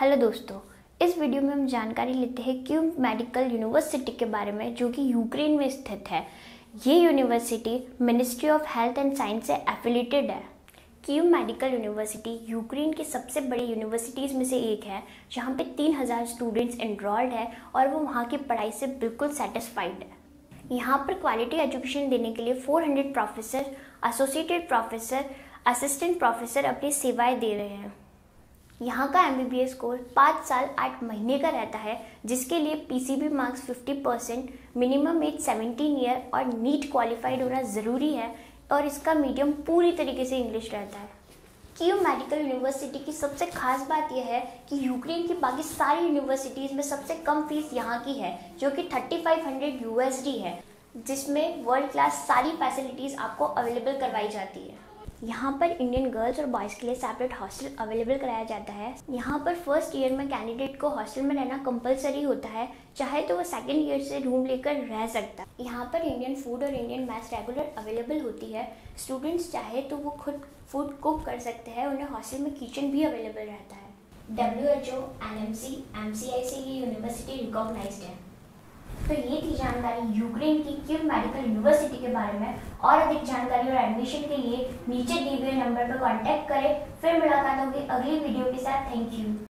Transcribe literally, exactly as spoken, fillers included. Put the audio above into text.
Hello दोस्तों, इस video में हम जानकारी लेते हैं कीव मेडिकल यूनिवर्सिटी के बारे में, जो कि यूक्रेन में स्थित है। ये university ministry of health and science से एफिलिएटेड है। कीव मेडिकल यूनिवर्सिटी यूक्रेन की सबसे बड़ी यूनिवर्सिटीज़ में से एक है, जहाँ पे तीन हज़ार स्टूडेंट्स एनरोल्ड है और वो वहाँ की पढ़ाई से बिल्कुल सेटिस्फाइड है। यहाँ पर क्वालिटी एजुकेशन देने के लिए चार सौ professor, associated professor, assistant professor अपनी सेवाएं दे रहे हैं। यहाँ का M B B S course पाँच साल आठ महीने का रहता है, जिसके लिए पी सी बी मार्क्स पचास परसेंट, मिनिमम एज सत्रह ईयर और नीट क्वालिफाइड होना ज़रूरी है और इसका मीडियम पूरी तरीके से इंग्लिश रहता है। कीव मेडिकल यूनिवर्सिटी की सबसे खास बात यह है कि यूक्रेन की बाकी सारी यूनिवर्सिटीज़ में सबसे कम फीस यहाँ की है, जो कि thirty five hundred U S D है, जिसमें वर्ल्ड क्लास सारी फैसिलिटीज़ आपको अवेलेबल करवाई जाती है। यहाँ पर इंडियन गर्ल्स और बॉयज़ के लिए सेपरेट हॉस्टल अवेलेबल कराया जाता है। यहाँ पर फर्स्ट ईयर में कैंडिडेट को हॉस्टल में रहना कंपलसरी होता है, चाहे तो वो सेकेंड ईयर से रूम लेकर रह सकता है। यहाँ पर इंडियन फूड और इंडियन मैथ्स रेगुलर अवेलेबल होती है। स्टूडेंट्स चाहे तो वो खुद फूड कुक कर सकते हैं, उन्हें हॉस्टल में किचन भी अवेलेबल रहता है। W H O, N M C, M C I से ये यूनिवर्सिटी रिकॉग्नाइज्ड है। तो ये थी जानकारी यूक्रेन की कीव मेडिकल यूनिवर्सिटी के बारे में। और अधिक जानकारी और एडमिशन के लिए नीचे दिए हुए नंबर पर कांटेक्ट करें। फिर मुलाकात होगी अगली वीडियो के साथ। Thank you.